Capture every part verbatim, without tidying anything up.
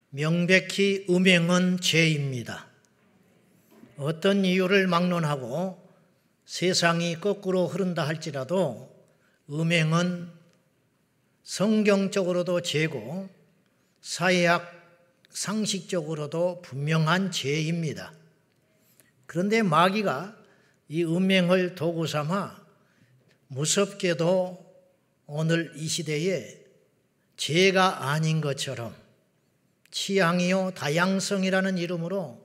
명백히 음행은 죄입니다. 어떤 이유를 막론하고 세상이 거꾸로 흐른다 할지라도 음행은 성경적으로도 죄고 사회학 상식적으로도 분명한 죄입니다. 그런데 마귀가 이 음행을 도구 삼아 무섭게도 오늘 이 시대에 죄가 아닌 것처럼 취향이요 다양성이라는 이름으로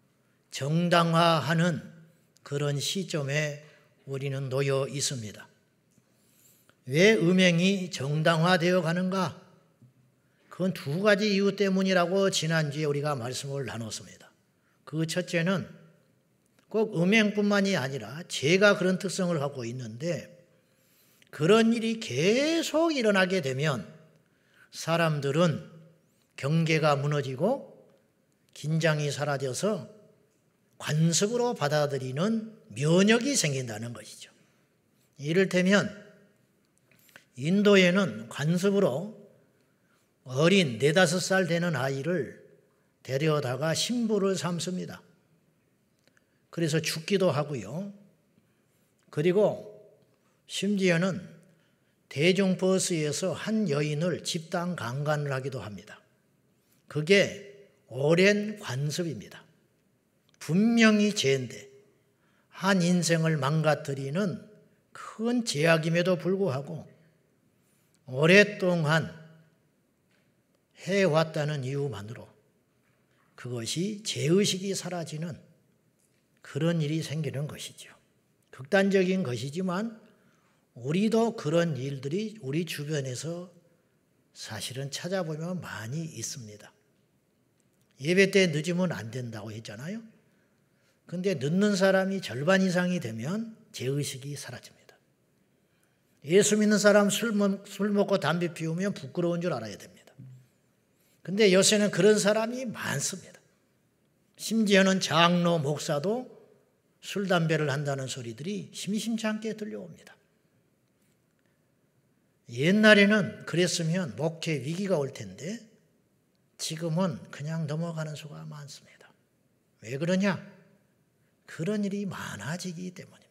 정당화하는 그런 시점에 우리는 놓여 있습니다. 왜 음행이 정당화되어 가는가? 그건 두 가지 이유 때문이라고 지난주에 우리가 말씀을 나눴습니다. 그 첫째는 꼭 음행뿐만이 아니라 죄가 그런 특성을 갖고 있는데 그런 일이 계속 일어나게 되면 사람들은 경계가 무너지고 긴장이 사라져서 관습으로 받아들이는 면역이 생긴다는 것이죠. 이를테면 인도에는 관습으로 어린 네다섯 살 되는 아이를 데려다가 신부를 삼습니다. 그래서 죽기도 하고요. 그리고 심지어는 대중버스에서 한 여인을 집단 강간을 하기도 합니다. 그게 오랜 관습입니다. 분명히 죄인데 한 인생을 망가뜨리는 큰 죄악임에도 불구하고 오랫동안 해왔다는 이유만으로 그것이 죄의식이 사라지는 그런 일이 생기는 것이죠. 극단적인 것이지만 우리도 그런 일들이 우리 주변에서 사실은 찾아보면 많이 있습니다. 예배 때 늦으면 안 된다고 했잖아요. 그런데 늦는 사람이 절반 이상이 되면 죄의식이 사라집니다. 예수 믿는 사람 술, 먹, 술 먹고 담배 피우면 부끄러운 줄 알아야 됩니다. 그런데 요새는 그런 사람이 많습니다. 심지어는 장로, 목사도 술, 담배를 한다는 소리들이 심심치 않게 들려옵니다. 옛날에는 그랬으면 목회 위기가 올 텐데 지금은 그냥 넘어가는 수가 많습니다. 왜 그러냐? 그런 일이 많아지기 때문입니다.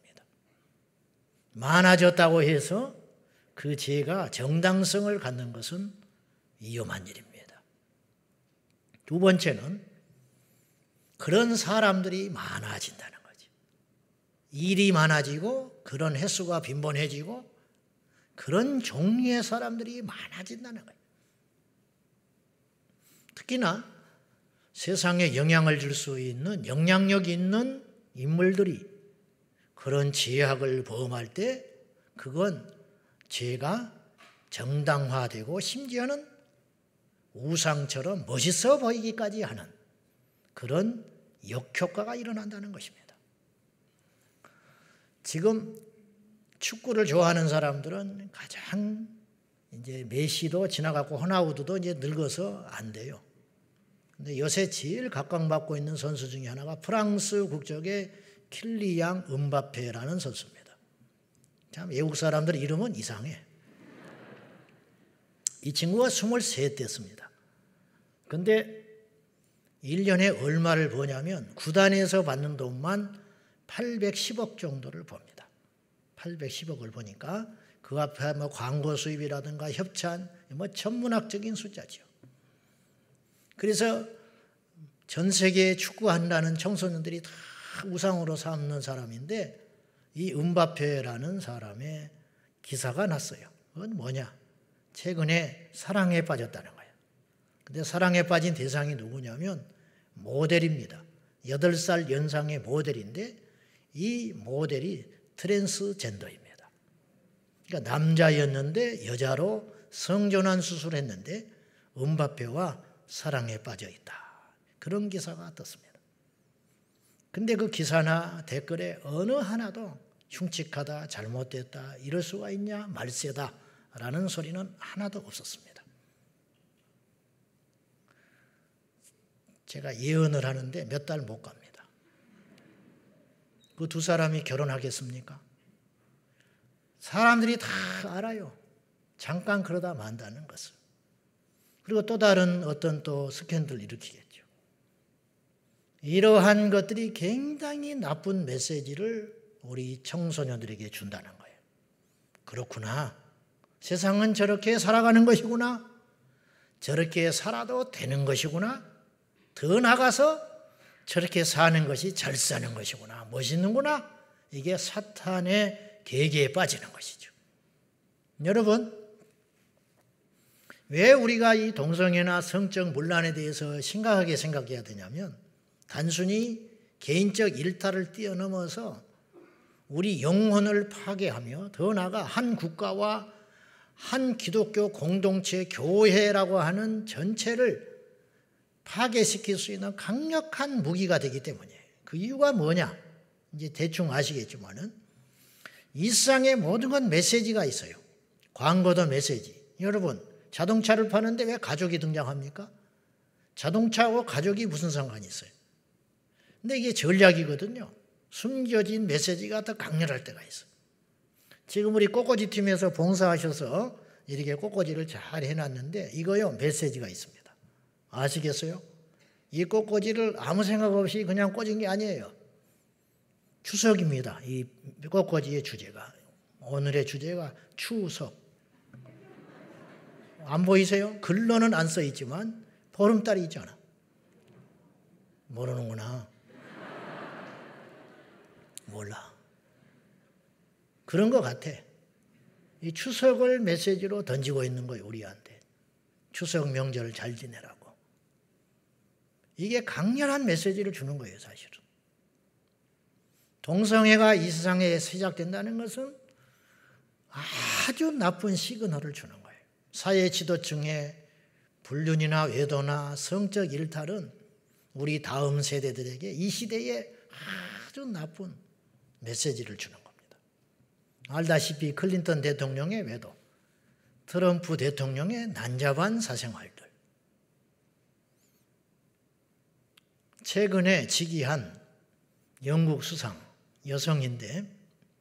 많아졌다고 해서 그 죄가 정당성을 갖는 것은 위험한 일입니다. 두 번째는 그런 사람들이 많아진다는 거죠. 일이 많아지고 그런 횟수가 빈번해지고 그런 종류의 사람들이 많아진다는 거예요. 특히나 세상에 영향을 줄 수 있는 영향력 있는 인물들이 그런 죄악을 범할 때 그건 죄가 정당화되고 심지어는 우상처럼 멋있어 보이기까지 하는 그런 역효과가 일어난다는 것입니다. 지금 축구를 좋아하는 사람들은 가장 이제 메시도 지나갔고 호나우두도 이제 늙어서 안 돼요. 근데 요새 제일 각광받고 있는 선수 중에 하나가 프랑스 국적의 킬리앙 음바페라는 선수입니다. 참 외국 사람들 이름은 이상해. 이 친구가 스물세 됐습니다. 근데 일 년에 얼마를 버냐면 구단에서 받는 돈만 팔백십억 정도를 법니다. 팔백십억을 보니까 그 앞에 뭐 광고 수입이라든가 협찬, 뭐 천문학적인 숫자죠. 그래서 전 세계에 축구한다는 청소년들이 다 우상으로 삼는 사람인데 이 음바페라는 사람의 기사가 났어요. 그건 뭐냐? 최근에 사랑에 빠졌다는 거예요. 근데 사랑에 빠진 대상이 누구냐면 모델입니다. 여덟 살 연상의 모델인데 이 모델이 트랜스젠더입니다. 그러니까 남자였는데 여자로 성전환 수술을 했는데 음바페와 사랑에 빠져 있다. 그런 기사가 떴습니다. 근데 그 기사나 댓글에 어느 하나도 흉측하다, 잘못됐다, 이럴 수가 있냐, 말세다 라는 소리는 하나도 없었습니다. 제가 예언을 하는데 몇 달 못 갑니다. 그 두 사람이 결혼하겠습니까? 사람들이 다 알아요. 잠깐 그러다 만다는 것을. 그리고 또 다른 어떤 또 스캔들을 일으키겠죠. 이러한 것들이 굉장히 나쁜 메시지를 우리 청소년들에게 준다는 거예요. 그렇구나. 세상은 저렇게 살아가는 것이구나. 저렇게 살아도 되는 것이구나. 더 나가서 저렇게 사는 것이 잘 사는 것이구나. 멋있는구나. 이게 사탄의 계계에 빠지는 것이죠. 여러분, 왜 우리가 이 동성애나 성적 문란에 대해서 심각하게 생각해야 되냐면 단순히 개인적 일탈을 뛰어넘어서 우리 영혼을 파괴하며 더 나아가 한 국가와 한 기독교 공동체 교회라고 하는 전체를 파괴시킬 수 있는 강력한 무기가 되기 때문이에요. 그 이유가 뭐냐? 이제 대충 아시겠지만은 이 세상에 모든 건 메시지가 있어요. 광고도 메시지. 여러분, 자동차를 파는데 왜 가족이 등장합니까? 자동차하고 가족이 무슨 상관이 있어요? 근데 이게 전략이거든요. 숨겨진 메시지가 더 강렬할 때가 있어요. 지금 우리 꽃꽂이 팀에서 봉사하셔서 이렇게 꽃꽂이를 잘 해놨는데 이거요 메시지가 있습니다. 아시겠어요? 이 꽃꽂이를 아무 생각 없이 그냥 꽂은 게 아니에요. 추석입니다. 이 꽃꽂이의 주제가. 오늘의 주제가 추석. 안 보이세요? 글로는 안 써 있지만 보름달이 있잖아. 모르는구나. 몰라. 그런 것 같아. 이 추석을 메시지로 던지고 있는 거예요, 우리한테. 추석 명절을 잘 지내라고. 이게 강렬한 메시지를 주는 거예요, 사실은. 동성애가 이 세상에 시작된다는 것은 아주 나쁜 시그널을 주는 거예요. 사회 지도층의 불륜이나 외도나 성적 일탈은 우리 다음 세대들에게 이 시대에 아주 나쁜 메시지를 주는 겁니다. 알다시피 클린턴 대통령의 외도, 트럼프 대통령의 난잡한 사생활들, 최근에 즉위한 영국 수상 여성인데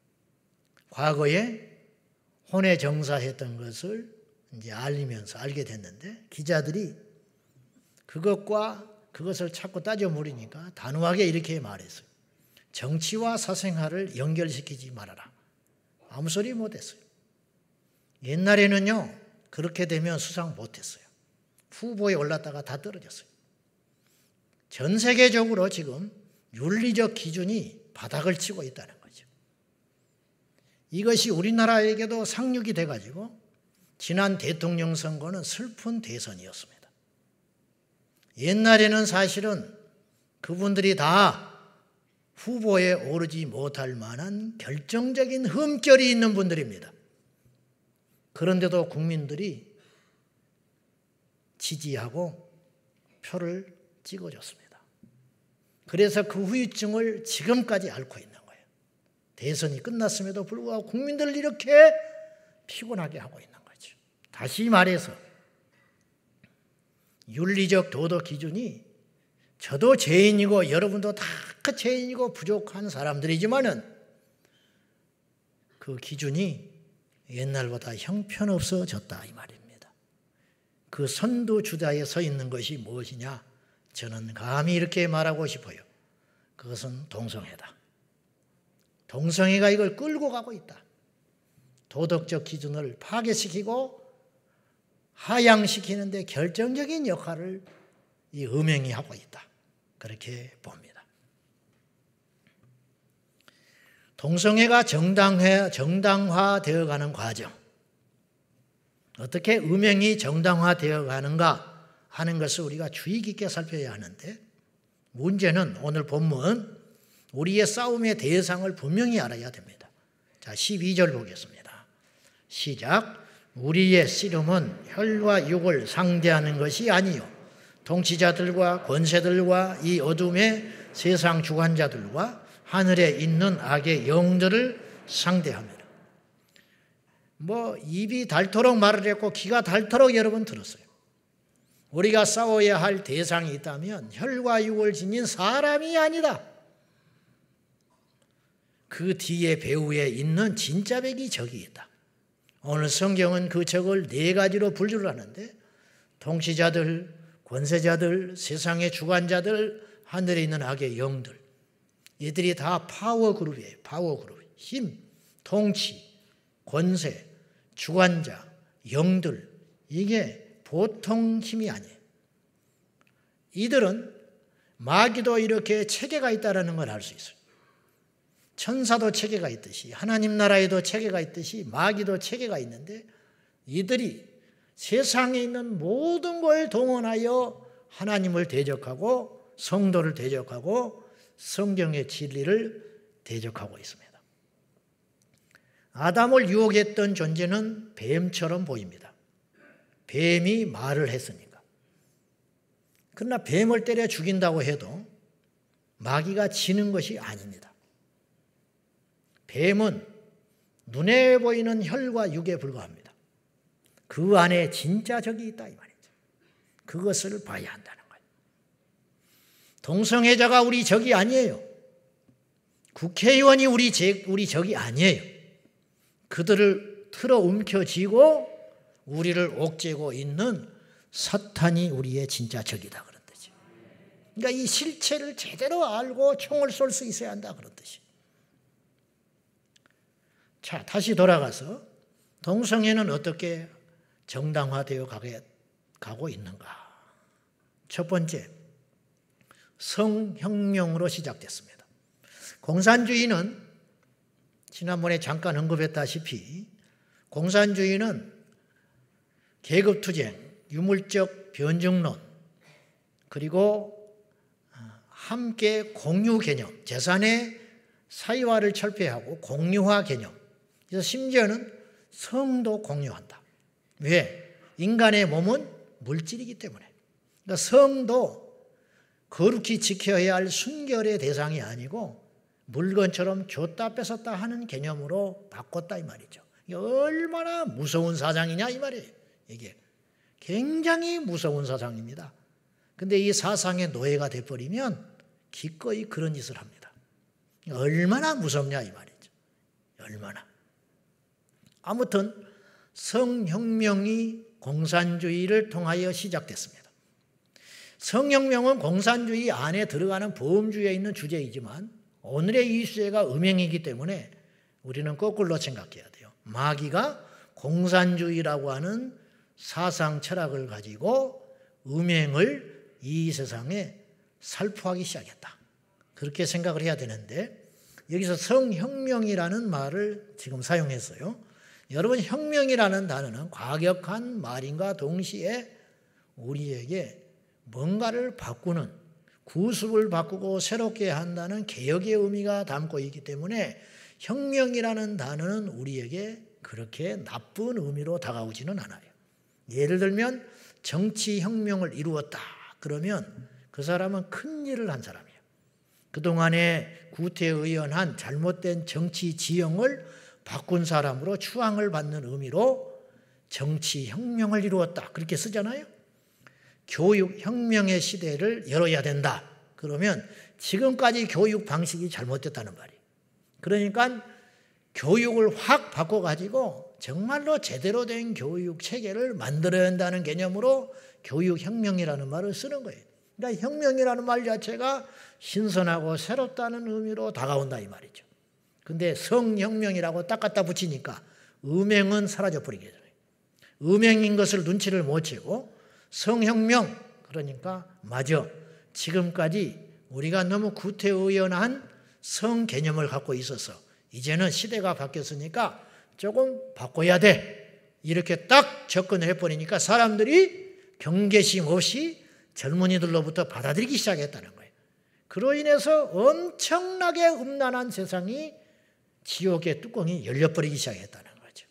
과거에 혼외 정사했던 것을 이제 알리면서 알게 됐는데 기자들이 그것과 그것을 자꾸 따져 물으니까 단호하게 이렇게 말했어요. 정치와 사생활을 연결시키지 말아라. 아무 소리 못했어요. 옛날에는요 그렇게 되면 수상 못했어요. 후보에 올랐다가 다 떨어졌어요. 전 세계적으로 지금 윤리적 기준이 바닥을 치고 있다는 거죠. 이것이 우리나라에게도 상륙이 돼가지고 지난 대통령 선거는 슬픈 대선이었습니다. 옛날에는 사실은 그분들이 다 후보에 오르지 못할 만한 결정적인 흠결이 있는 분들입니다. 그런데도 국민들이 지지하고 표를 찍어줬습니다. 그래서 그 후유증을 지금까지 앓고 있는 거예요. 대선이 끝났음에도 불구하고 국민들을 이렇게 피곤하게 하고 있는 거죠. 다시 말해서 윤리적 도덕 기준이 저도 죄인이고 여러분도 다 죄인이고 부족한 사람들이지만은 그 기준이 옛날보다 형편없어졌다 이 말입니다. 그 선두주자에 서 있는 것이 무엇이냐? 저는 감히 이렇게 말하고 싶어요. 그것은 동성애다. 동성애가 이걸 끌고 가고 있다. 도덕적 기준을 파괴시키고 하향시키는 데 결정적인 역할을 이 음행이 하고 있다. 그렇게 봅니다. 동성애가 정당화, 정당화되어 가는 과정. 어떻게 음행이 정당화되어 가는가 하는 것을 우리가 주의 깊게 살펴야 하는데 문제는 오늘 본문 우리의 싸움의 대상을 분명히 알아야 됩니다. 자, 십이 절 보겠습니다. 시작. 우리의 씨름은 혈과 육을 상대하는 것이 아니요 통치자들과 권세들과 이 어둠의 세상 주관자들과 하늘에 있는 악의 영들을 상대합니다. 뭐 입이 닳도록 말을 했고 귀가 닳도록 여러분 들었어요. 우리가 싸워야 할 대상이 있다면 혈과 육을 지닌 사람이 아니다. 그 뒤에 배후에 있는 진짜 백이 적이 있다. 오늘 성경은 그 적을 네 가지로 분류를 하는데 통치자들, 권세자들, 세상의 주관자들, 하늘에 있는 악의 영들, 이들이 다 파워 그룹이에요. 파워 그룹. 힘, 통치, 권세, 주관자, 영들, 이게 보통 힘이 아니에요. 이들은 마귀도 이렇게 체계가 있다는 걸 알 수 있어요. 천사도 체계가 있듯이 하나님 나라에도 체계가 있듯이 마귀도 체계가 있는데, 이들이 세상에 있는 모든 걸 동원하여 하나님을 대적하고 성도를 대적하고 성경의 진리를 대적하고 있습니다. 아담을 유혹했던 존재는 뱀처럼 보입니다. 뱀이 말을 했으니까. 그러나 뱀을 때려 죽인다고 해도 마귀가 지는 것이 아닙니다. 뱀은 눈에 보이는 혈과 육에 불과합니다. 그 안에 진짜 적이 있다 이 말이죠. 그것을 봐야 한다는 거예요. 동성애자가 우리 적이 아니에요. 국회의원이 우리, 제, 우리 적이 아니에요. 그들을 틀어 움켜쥐고 우리를 옥죄고 있는 사탄이 우리의 진짜 적이다 그런 뜻이에요. 그러니까 이 실체를 제대로 알고 총을 쏠 수 있어야 한다 그런 뜻이에요. 자, 다시 돌아가서 동성애는 어떻게 정당화되어 가고 있는가? 첫 번째, 성혁명으로 시작됐습니다. 공산주의는 지난번에 잠깐 언급했다시피 공산주의는 계급투쟁, 유물적 변증론, 그리고 함께 공유 개념, 재산의 사유화를 철폐하고 공유화 개념, 그래서 심지어는 성도 공유한다. 왜? 인간의 몸은 물질이기 때문에. 그러니까 성도 거룩히 지켜야 할 순결의 대상이 아니고 물건처럼 줬다 뺏었다 하는 개념으로 바꿨다 이 말이죠. 이게 얼마나 무서운 사상이냐 이 말이에요. 이게 굉장히 무서운 사상입니다. 근데 이 사상의 노예가 돼버리면 기꺼이 그런 짓을 합니다. 얼마나 무섭냐 이 말이죠. 얼마나. 아무튼 성혁명이 공산주의를 통하여 시작됐습니다. 성혁명은 공산주의 안에 들어가는 보험주의에 있는 주제이지만 오늘의 이 주제가 음행이기 때문에 우리는 거꾸로 생각해야 돼요. 마귀가 공산주의라고 하는 사상 철학을 가지고 음행을 이 세상에 살포하기 시작했다. 그렇게 생각을 해야 되는데 여기서 성혁명이라는 말을 지금 사용했어요. 여러분, 혁명이라는 단어는 과격한 말인가 동시에 우리에게 뭔가를 바꾸는, 구습을 바꾸고 새롭게 한다는 개혁의 의미가 담고 있기 때문에 혁명이라는 단어는 우리에게 그렇게 나쁜 의미로 다가오지는 않아요. 예를 들면 정치혁명을 이루었다 그러면 그 사람은 큰 일을 한 사람이에요. 그동안에 구태의연한 잘못된 정치 지형을 바꾼 사람으로 추앙을 받는 의미로 정치혁명을 이루었다 그렇게 쓰잖아요. 교육혁명의 시대를 열어야 된다 그러면 지금까지 교육 방식이 잘못됐다는 말이에요. 그러니까 교육을 확 바꿔가지고 정말로 제대로 된 교육 체계를 만들어야 한다는 개념으로 교육혁명이라는 말을 쓰는 거예요. 그러니까 혁명이라는 말 자체가 신선하고 새롭다는 의미로 다가온다 이 말이죠. 근데 성혁명이라고 딱 갖다 붙이니까 음행은 사라져 버리게 돼요. 음행인 것을 눈치를 못 채고 성혁명 그러니까 맞아. 지금까지 우리가 너무 구태의연한 성 개념을 갖고 있어서 이제는 시대가 바뀌었으니까 조금 바꿔야 돼. 이렇게 딱 접근을 해버리니까 사람들이 경계심 없이 젊은이들로부터 받아들이기 시작했다는 거예요. 그로 인해서 엄청나게 음란한 세상이 지옥의 뚜껑이 열려버리기 시작했다는 거죠.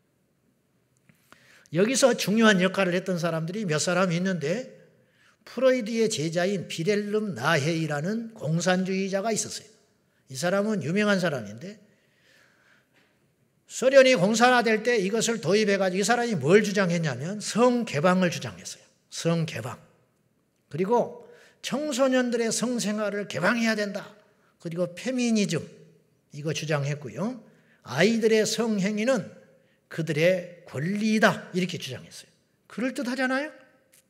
여기서 중요한 역할을 했던 사람들이 몇 사람이 있는데 프로이드의 제자인 비렐름 나헤이라는 공산주의자가 있었어요. 이 사람은 유명한 사람인데 소련이 공산화될 때 이것을 도입해가지고 이 사람이 뭘 주장했냐면 성개방을 주장했어요. 성개방. 그리고 청소년들의 성생활을 개방해야 된다. 그리고 페미니즘 이거 주장했고요. 아이들의 성행위는 그들의 권리이다 이렇게 주장했어요. 그럴듯하잖아요.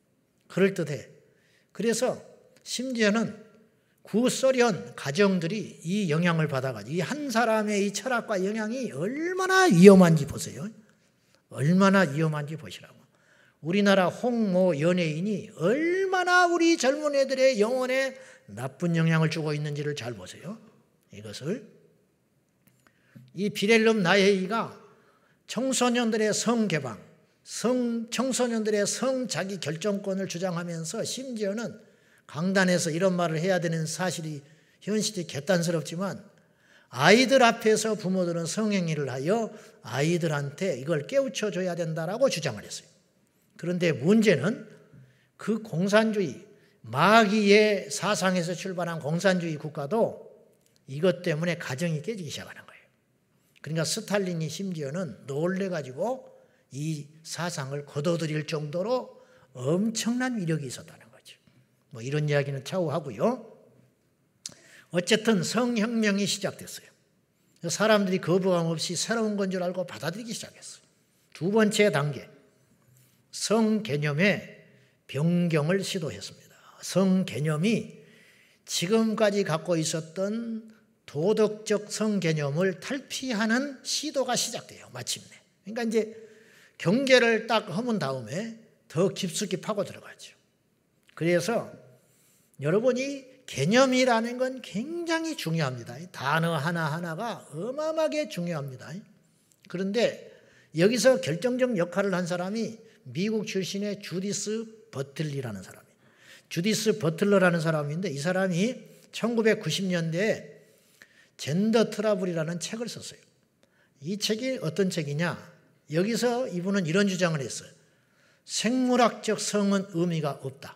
그럴듯해. 그래서 심지어는 구소련 가정들이 이 영향을 받아가지고 이 한 사람의 이 철학과 영향이 얼마나 위험한지 보세요. 얼마나 위험한지 보시라고. 우리나라 홍모 연예인이 얼마나 우리 젊은 애들의 영혼에 나쁜 영향을 주고 있는지를 잘 보세요. 이것을. 이 비렐름 나헤이가 청소년들의 성개방, 성, 청소년들의 성자기 결정권을 주장하면서 심지어는 강단에서 이런 말을 해야 되는 사실이 현실이 개탄스럽지만 아이들 앞에서 부모들은 성행위를 하여 아이들한테 이걸 깨우쳐줘야 된다라고 주장을 했어요. 그런데 문제는 그 공산주의, 마귀의 사상에서 출발한 공산주의 국가도 이것 때문에 가정이 깨지기 시작하는 거예요. 그러니까 스탈린이 심지어는 놀래가지고 이 사상을 거둬들일 정도로 엄청난 위력이 있었다는 거죠. 뭐 이런 이야기는 차후 하고요. 어쨌든 성혁명이 시작됐어요. 사람들이 거부감 없이 새로운 건 줄 알고 받아들이기 시작했어요. 두 번째 단계, 성 개념의 변경을 시도했습니다. 성 개념이 지금까지 갖고 있었던 도덕적 성 개념을 탈피하는 시도가 시작돼요. 마침내. 그러니까 이제 경계를 딱 허문 다음에 더 깊숙이 파고 들어가죠. 그래서 여러분이 개념이라는 건 굉장히 중요합니다. 단어 하나하나가 어마어마하게 중요합니다. 그런데 여기서 결정적 역할을 한 사람이 미국 출신의 주디스 버틀리라는 사람이에요. 주디스 버틀러라는 사람인데 이 사람이 천구백구십 년대에 젠더 트러블이라는 책을 썼어요. 이 책이 어떤 책이냐? 여기서 이분은 이런 주장을 했어요. 생물학적 성은 의미가 없다.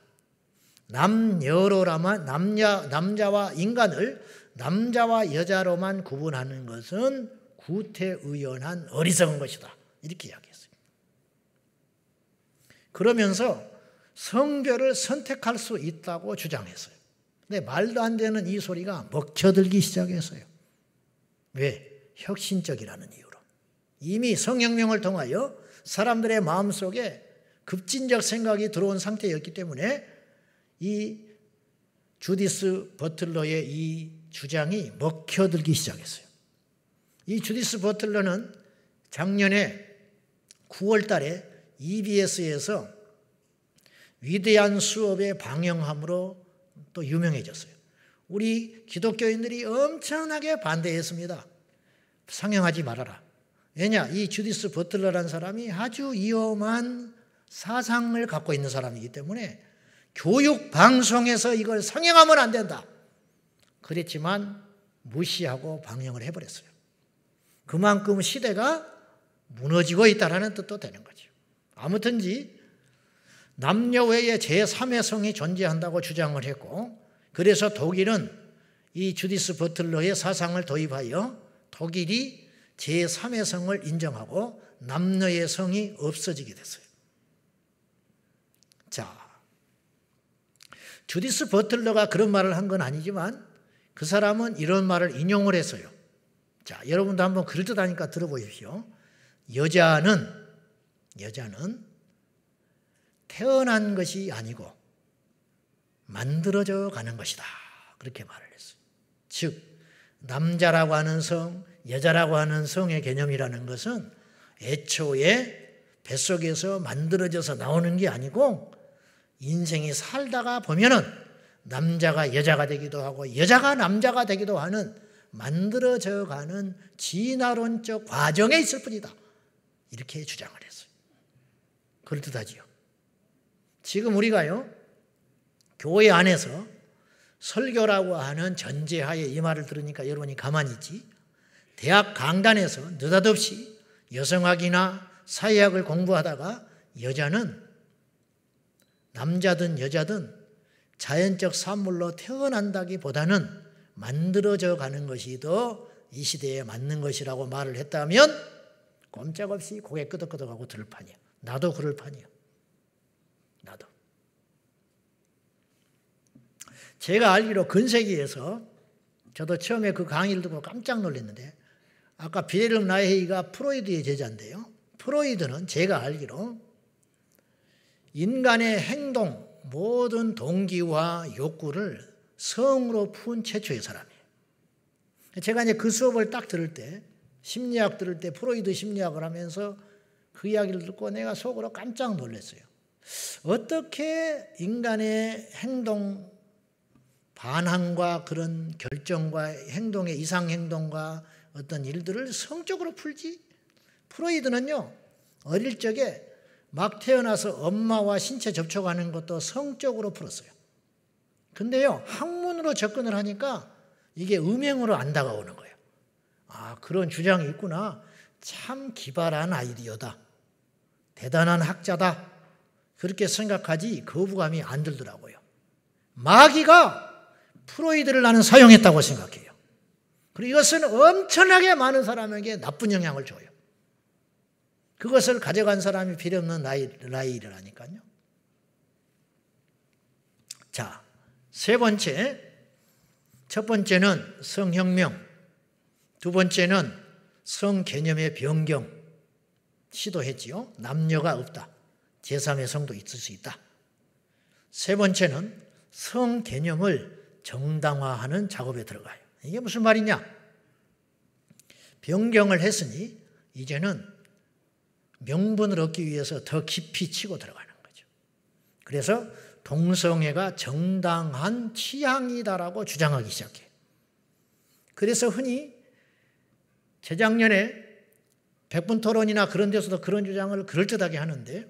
남여로라만 남자, 남자와 인간을 남자와 여자로만 구분하는 것은 구태의연한 어리석은 것이다. 이렇게 이야기했어요. 그러면서 성별을 선택할 수 있다고 주장했어요. 근데 말도 안 되는 이 소리가 먹혀들기 시작했어요. 왜? 혁신적이라는 이유로. 이미 성혁명을 통하여 사람들의 마음속에 급진적 생각이 들어온 상태였기 때문에 이 주디스 버틀러의 이 주장이 먹혀들기 시작했어요. 이 주디스 버틀러는 작년에 구월 달에 이비에스에서 위대한 수업의 방영함으로 또 유명해졌어요. 우리 기독교인들이 엄청나게 반대했습니다. 상영하지 말아라. 왜냐? 이 주디스 버틀러라는 사람이 아주 위험한 사상을 갖고 있는 사람이기 때문에 교육 방송에서 이걸 상영하면 안 된다. 그랬지만 무시하고 방영을 해버렸어요. 그만큼 시대가 무너지고 있다는 뜻도 되는 거죠. 아무튼지 남녀 외에 제삼의 성이 존재한다고 주장을 했고, 그래서 독일은 이 주디스 버틀러의 사상을 도입하여 독일이 제삼의 성을 인정하고 남녀의 성이 없어지게 됐어요. 자, 주디스 버틀러가 그런 말을 한 건 아니지만 그 사람은 이런 말을 인용을 했어요. 자, 여러분도 한번 그럴듯하니까 들어보십시오. 여자는 여자는 태어난 것이 아니고 만들어져 가는 것이다. 그렇게 말을 했어요. 즉 남자라고 하는 성, 여자라고 하는 성의 개념이라는 것은 애초에 뱃속에서 만들어져서 나오는 게 아니고 인생이 살다가 보면은 남자가 여자가 되기도 하고 여자가 남자가 되기도 하는 만들어져 가는 진화론적 과정에 있을 뿐이다. 이렇게 주장을 했어요. 그럴듯하지요. 지금 우리가요, 교회 안에서 설교라고 하는 전제하에 이 말을 들으니까 여러분이 가만히 있지. 대학 강단에서 느닷없이 여성학이나 사회학을 공부하다가 여자는 남자든 여자든 자연적 산물로 태어난다기보다는 만들어져 가는 것이 더 이 시대에 맞는 것이라고 말을 했다면 꼼짝없이 고개 끄덕끄덕하고 들을 판이야. 나도 그럴 판이야. 나도. 제가 알기로 근세기에서 저도 처음에 그 강의를 듣고 깜짝 놀랐는데 아까 비렐름 나헤이가 프로이드의 제자인데요. 프로이드는 제가 알기로 인간의 행동, 모든 동기와 욕구를 성으로 푼 최초의 사람이에요. 제가 이제 그 수업을 딱 들을 때, 심리학 들을 때 프로이드 심리학을 하면서 그 이야기를 듣고 내가 속으로 깜짝 놀랐어요. 어떻게 인간의 행동, 반항과 그런 결정과 행동의 이상행동과 어떤 일들을 성적으로 풀지? 프로이드는요, 어릴 적에 막 태어나서 엄마와 신체 접촉하는 것도 성적으로 풀었어요. 근데요, 학문으로 접근을 하니까 이게 음행으로 안 다가오는 거예요. 아, 그런 주장이 있구나. 참 기발한 아이디어다. 대단한 학자다. 그렇게 생각하지 거부감이 안 들더라고요. 마귀가 프로이드를 나는 사용했다고 생각해요. 그리고 이것은 엄청나게 많은 사람에게 나쁜 영향을 줘요. 그것을 가져간 사람이 필요 없는 나이, 나이라니까요. 자, 세 번째. 첫 번째는 성혁명. 두 번째는 성개념의 변경. 시도했지요. 남녀가 없다. 제삼의 성도 있을 수 있다. 세 번째는 성개념을 정당화하는 작업에 들어가요. 이게 무슨 말이냐? 변경을 했으니 이제는 명분을 얻기 위해서 더 깊이 치고 들어가는 거죠. 그래서 동성애가 정당한 취향이다라고 주장하기 시작해요. 그래서 흔히 재작년에 백분토론이나 그런 데서도 그런 주장을 그럴듯하게 하는데,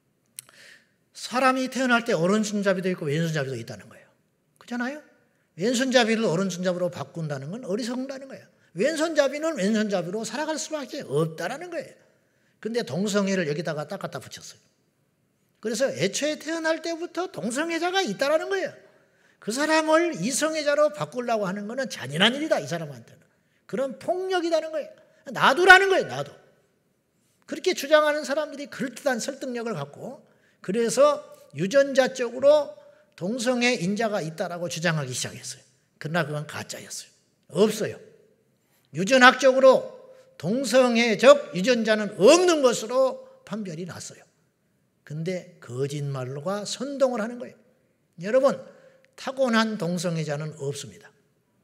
사람이 태어날 때 오른손잡이도 있고 왼손잡이도 있다는 거예요. 그렇잖아요? 왼손잡이를 오른손잡이로 바꾼다는 건 어리석다는 거예요. 왼손잡이는 왼손잡이로 살아갈 수밖에 없다는 거예요. 근데 동성애를 여기다가 딱 갖다 붙였어요. 그래서 애초에 태어날 때부터 동성애자가 있다는 거예요. 그 사람을 이성애자로 바꾸려고 하는 것은 잔인한 일이다, 이 사람한테는. 그런 폭력이라는 거예요. 놔두라는 거예요, 놔두. 그렇게 주장하는 사람들이 그럴듯한 설득력을 갖고, 그래서 유전자 쪽으로 동성애 인자가 있다라고 주장하기 시작했어요. 그러나 그건 가짜였어요. 없어요. 유전학적으로 동성애적 유전자는 없는 것으로 판별이 났어요. 근데 거짓말로가 선동을 하는 거예요. 여러분, 타고난 동성애자는 없습니다.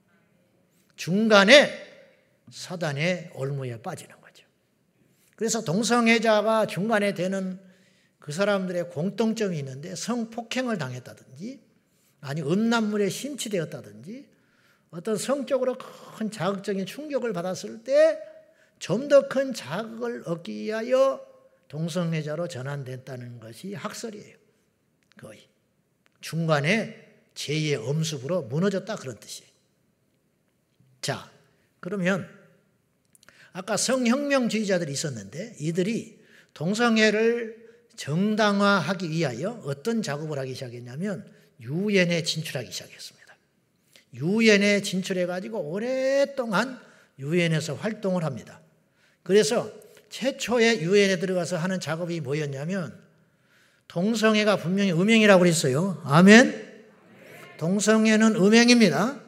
중간에 사단의 올무에 빠지는 거죠. 그래서 동성애자가 중간에 되는 그 사람들의 공통점이 있는데, 성폭행을 당했다든지 아니 음란물에 심취되었다든지 어떤 성적으로 큰 자극적인 충격을 받았을 때 좀 더 큰 자극을 얻기 위하여 동성애자로 전환됐다는 것이 학설이에요. 거의 중간에 제의 엄습으로 무너졌다, 그런 뜻이에요. 자, 그러면 아까 성혁명주의자들이 있었는데, 이들이 동성애를 정당화하기 위하여 어떤 작업을 하기 시작했냐면 유엔에 진출하기 시작했습니다. 유엔에 진출해가지고 오랫동안 유엔에서 활동을 합니다. 그래서 최초에 유엔에 들어가서 하는 작업이 뭐였냐면, 동성애가 분명히 음행이라고 그랬어요. 아멘? 동성애는 음행입니다.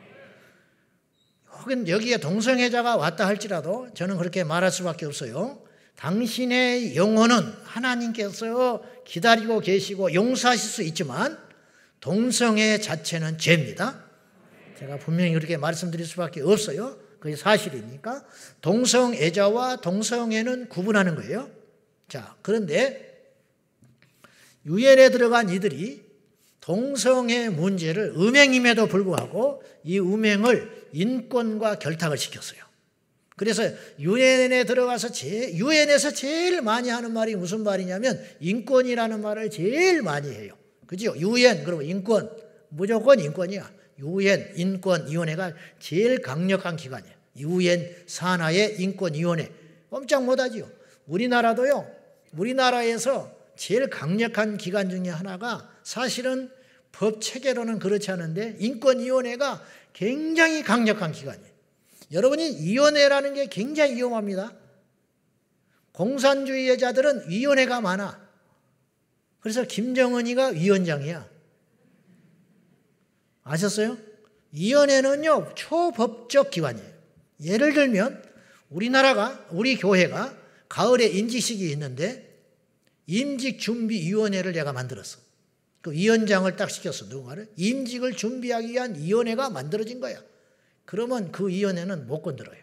혹은 여기에 동성애자가 왔다 할지라도 저는 그렇게 말할 수밖에 없어요. 당신의 영혼은 하나님께서 기다리고 계시고 용서하실 수 있지만 동성애 자체는 죄입니다. 제가 분명히 그렇게 말씀드릴 수밖에 없어요. 그게 사실이니까. 동성애자와 동성애는 구분하는 거예요. 자, 그런데 유엔에 들어간 이들이 동성애 문제를 음행임에도 불구하고 이 음행을 인권과 결탁을 시켰어요. 그래서 유엔에 들어가서 제, 유엔에서 제일 많이 하는 말이 무슨 말이냐면 인권이라는 말을 제일 많이 해요. 그죠? 유엔, 그리고 인권, 무조건 인권이야. 유엔 인권위원회가 제일 강력한 기관이에요. 유엔 산하의 인권위원회. 꼼짝 못하지요. 우리나라도요. 우리나라에서 제일 강력한 기관 중에 하나가 사실은 법 체계로는 그렇지 않은데 인권위원회가 굉장히 강력한 기관이에요. 여러분이 위원회라는 게 굉장히 위험합니다. 공산주의자들은 위원회가 많아. 그래서 김정은이가 위원장이야. 아셨어요? 위원회는요, 초법적 기관이에요. 예를 들면 우리나라가, 우리 교회가 가을에 임직식이 있는데 임직준비위원회를 내가 만들었어. 그 위원장을 딱 시켰어. 누군가를. 임직을 준비하기 위한 위원회가 만들어진 거야. 그러면 그 위원회는 못 건드려요.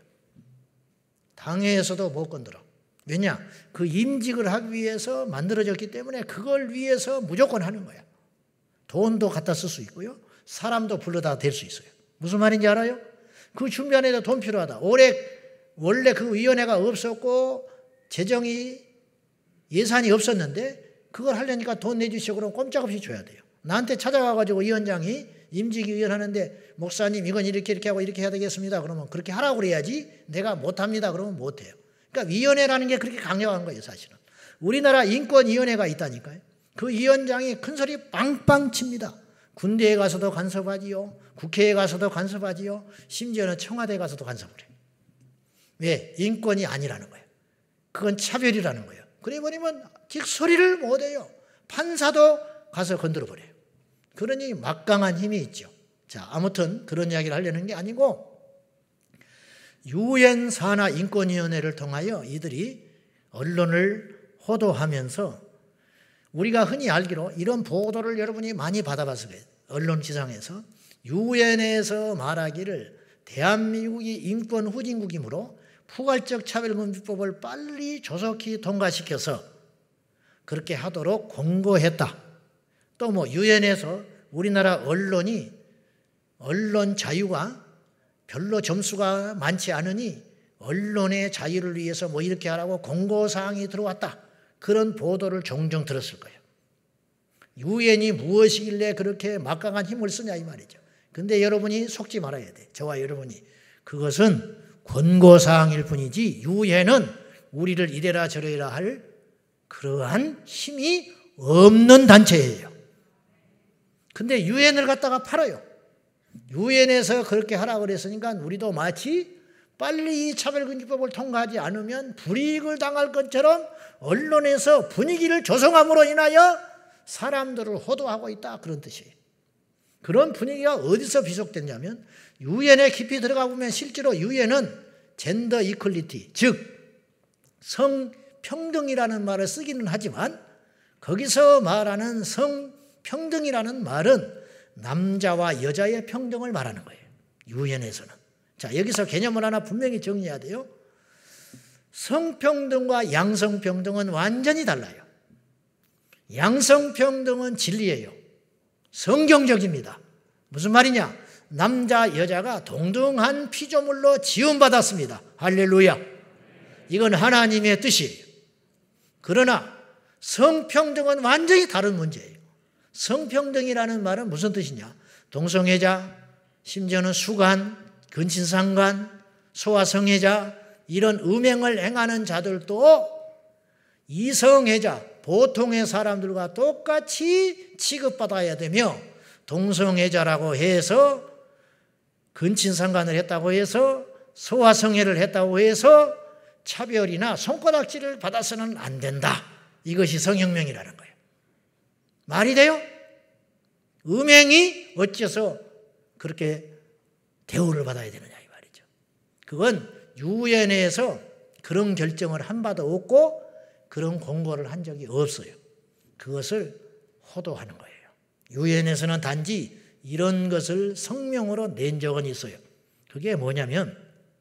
당회에서도 못 건드려. 왜냐? 그 임직을 하기 위해서 만들어졌기 때문에 그걸 위해서 무조건 하는 거야. 돈도 갖다 쓸 수 있고요. 사람도 불러다 댈 수 있어요. 무슨 말인지 알아요? 그 준비하는데 돈 필요하다. 올해 원래 그 위원회가 없었고 재정이 예산이 없었는데 그걸 하려니까 돈 내주시고 그러면 꼼짝없이 줘야 돼요. 나한테 찾아가가지고 위원장이 임직위 위원 하는데 목사님 이건 이렇게 이렇게 하고 이렇게 해야 되겠습니다. 그러면 그렇게 하라고 그래야지 내가 못합니다. 그러면 못해요. 그러니까 위원회라는 게 그렇게 강력한 거예요. 사실은. 우리나라 인권위원회가 있다니까요. 그 위원장이 큰 소리 빵빵 칩니다. 군대에 가서도 간섭하지요. 국회에 가서도 간섭하지요. 심지어는 청와대에 가서도 간섭을 해요. 왜? 인권이 아니라는 거예요. 그건 차별이라는 거예요. 그래 버리면 직소리를 못해요. 판사도 가서 건드려 버려요. 그러니 막강한 힘이 있죠. 자, 아무튼 그런 이야기를 하려는 게 아니고 유엔 산하 인권위원회를 통하여 이들이 언론을 호도하면서 우리가 흔히 알기로 이런 보도를 여러분이 많이 받아봐서 그래요. 언론 지상에서 유엔에서 말하기를 대한민국이 인권 후진국이므로 포괄적 차별금지법을 빨리 조속히 통과시켜서 그렇게 하도록 권고했다. 또 뭐 유엔에서 우리나라 언론이 언론 자유가 별로 점수가 많지 않으니 언론의 자유를 위해서 뭐 이렇게 하라고 권고사항이 들어왔다. 그런 보도를 종종 들었을 거예요. 유엔이 무엇이길래 그렇게 막강한 힘을 쓰냐 이 말이죠. 근데 여러분이 속지 말아야 돼. 저와 여러분이. 그것은 권고사항일 뿐이지 유엔은 우리를 이래라 저래라 할 그러한 힘이 없는 단체예요. 근데 유엔을 갖다가 팔아요. 유엔에서 그렇게 하라고 그랬으니까 우리도 마치 빨리 이 차별금지법을 통과하지 않으면 불이익을 당할 것처럼 언론에서 분위기를 조성함으로 인하여 사람들을 호도하고 있다. 그런 뜻이에요. 그런 분위기가 어디서 비속됐냐면 유엔에 깊이 들어가 보면 실제로 유엔은 젠더 이퀄리티, 즉 성평등이라는 말을 쓰기는 하지만 거기서 말하는 성평등이라는 말은 남자와 여자의 평등을 말하는 거예요. 유엔에서는. 자, 여기서 개념을 하나 분명히 정리해야 돼요. 성평등과 양성평등은 완전히 달라요. 양성평등은 진리예요. 성경적입니다. 무슨 말이냐? 남자, 여자가 동등한 피조물로 지음받았습니다. 할렐루야. 이건 하나님의 뜻이에요. 그러나 성평등은 완전히 다른 문제예요. 성평등이라는 말은 무슨 뜻이냐? 동성애자, 심지어는 수간, 근친상간, 소아성애자 이런 음행을 행하는 자들도 이성애자, 보통의 사람들과 똑같이 취급받아야 되며 동성애자라고 해서 근친상간을 했다고 해서 소아성애를 했다고 해서 차별이나 손가락질을 받아서는 안 된다. 이것이 성혁명이라는 거예요. 말이 돼요? 음행이 어째서 그렇게 대우를 받아야 되느냐 이 말이죠. 그건 유엔에서 그런 결정을 한 바도 없고 그런 공고를 한 적이 없어요. 그것을 호도하는 거예요. 유엔에서는 단지 이런 것을 성명으로 낸 적은 있어요. 그게 뭐냐면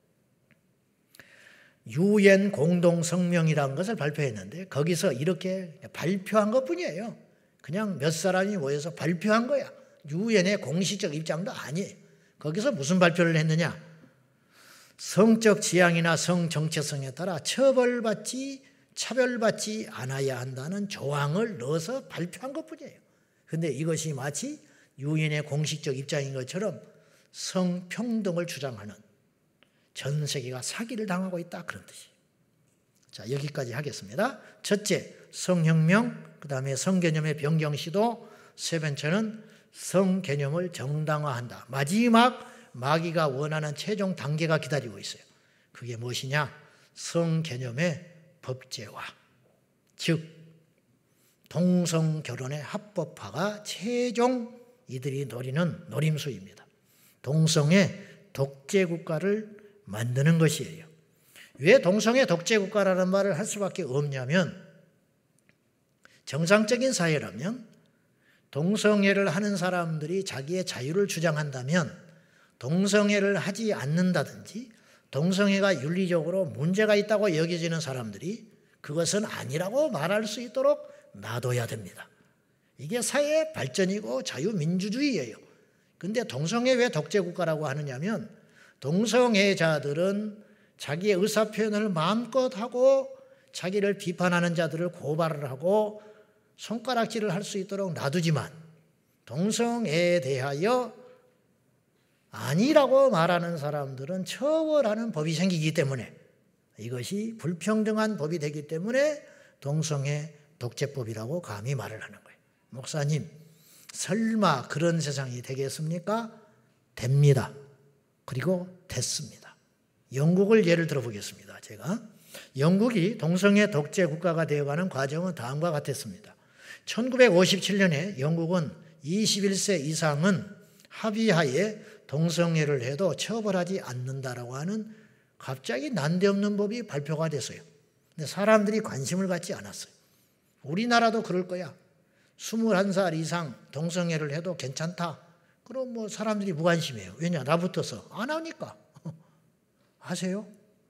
유엔 공동성명이라는 것을 발표했는데 거기서 이렇게 발표한 것뿐이에요. 그냥 몇 사람이 모여서 발표한 거야. 유엔의 공식적 입장도 아니에요. 거기서 무슨 발표를 했느냐? 성적 지향이나 성 정체성에 따라 처벌받지 차별받지 않아야 한다는 조항을 넣어서 발표한 것뿐이에요. 그런데 이것이 마치 유엔의 공식적 입장인 것처럼 성평등을 주장하는 전 세계가 사기를 당하고 있다 그런 뜻이에요. 자, 여기까지 하겠습니다. 첫째, 성혁명, 그 다음에 성개념의 변경 시도, 세 번째는 성개념을 정당화한다. 마지막 마귀가 원하는 최종 단계가 기다리고 있어요. 그게 무엇이냐? 성개념의 법제화. 즉 동성결혼의 합법화가 최종 이들이 노리는 노림수입니다. 동성의 독재국가를 만드는 것이에요. 왜 동성애 독재국가라는 말을 할 수밖에 없냐면 정상적인 사회라면 동성애를 하는 사람들이 자기의 자유를 주장한다면 동성애를 하지 않는다든지 동성애가 윤리적으로 문제가 있다고 여겨지는 사람들이 그것은 아니라고 말할 수 있도록 놔둬야 됩니다. 이게 사회의 발전이고 자유민주주의예요. 근데 동성애 왜 독재국가라고 하느냐면 동성애자들은 자기의 의사표현을 마음껏 하고 자기를 비판하는 자들을 고발을 하고 손가락질을 할 수 있도록 놔두지만 동성애에 대하여 아니라고 말하는 사람들은 처벌하는 법이 생기기 때문에 이것이 불평등한 법이 되기 때문에 동성애 독재법이라고 감히 말을 하는 거예요. 목사님, 설마 그런 세상이 되겠습니까? 됩니다. 그리고 됐습니다. 영국을 예를 들어보겠습니다. 제가 영국이 동성애 독재 국가가 되어가는 과정은 다음과 같았습니다. 천구백오십칠 년에 영국은 이십일 세 이상은 합의하에 동성애를 해도 처벌하지 않는다라고 하는 갑자기 난데없는 법이 발표가 됐어요. 근데 사람들이 관심을 갖지 않았어요. 우리나라도 그럴 거야. 스물한 살 이상 동성애를 해도 괜찮다. 그럼 뭐 사람들이 무관심해요. 왜냐? 나부터서 안 하니까. 하세요?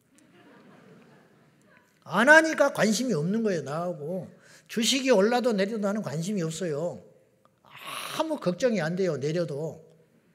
안 하니까 관심이 없는 거예요. 나하고. 주식이 올라도 내려도 나는 관심이 없어요. 아무 걱정이 안 돼요. 내려도.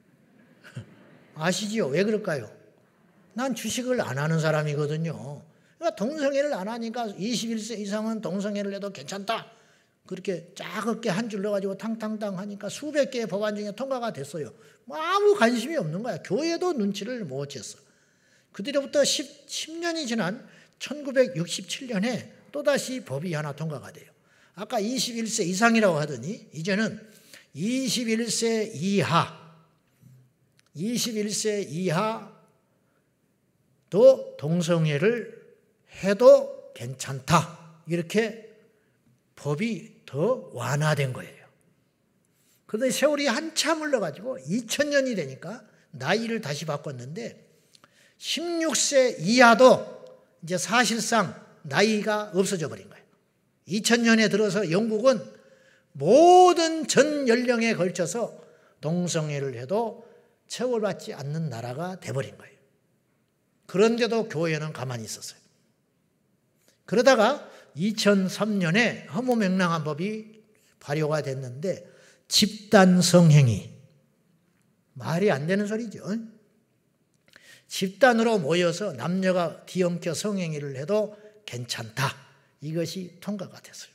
아시지요? 왜 그럴까요? 난 주식을 안 하는 사람이거든요. 그러니까 동성애를 안 하니까 이십일 세 이상은 동성애를 해도 괜찮다. 그렇게 작게 한 줄 넣어가지고 탕탕탕 하니까 수백 개의 법안 중에 통과가 됐어요. 아무 관심이 없는 거야. 교회도 눈치를 못 챘어. 그때부터 십 년이 지난 천구백육십칠 년에 또다시 법이 하나 통과가 돼요. 아까 이십일 세 이상이라고 하더니 이제는 이십일 세 이하 이십일 세 이하도 동성애를 해도 괜찮다. 이렇게 법이 더 완화된 거예요. 그런데 세월이 한참 흘러가지고 이천 년이 되니까 나이를 다시 바꿨는데 십육 세 이하도 이제 사실상 나이가 없어져 버린 거예요. 이천 년에 들어서 영국은 모든 전 연령에 걸쳐서 동성애를 해도 처벌받지 않는 나라가 돼버린 거예요. 그런데도 교회는 가만히 있었어요. 그러다가 이천삼 년에 허무맹랑한 법이 발효가 됐는데 집단 성행위, 말이 안 되는 소리죠. 집단으로 모여서 남녀가 뒤엉켜 성행위를 해도 괜찮다. 이것이 통과가 됐어요.